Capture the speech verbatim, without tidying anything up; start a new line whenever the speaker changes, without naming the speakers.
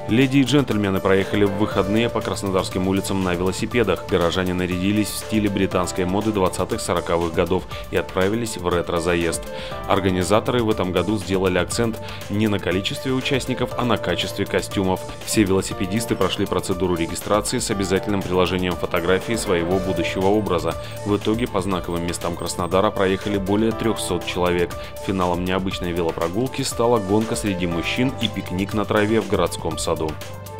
Леди и джентльмены проехали в выходные по краснодарским улицам на велосипедах. Горожане нарядились в стиле британской моды двадцатых-сороковых годов и отправились в ретро-заезд. Организаторы в этом году сделали акцент не на количестве участников, а на качестве костюмов. Все велосипедисты прошли процедуру регистрации с обязательным приложением фотографии своего будущего образа. В итоге по знаковым местам Краснодара проехали более трёхсот человек. Финалом необычной велопрогулки стала гонка среди мужчин и пикник на траве в городском саду.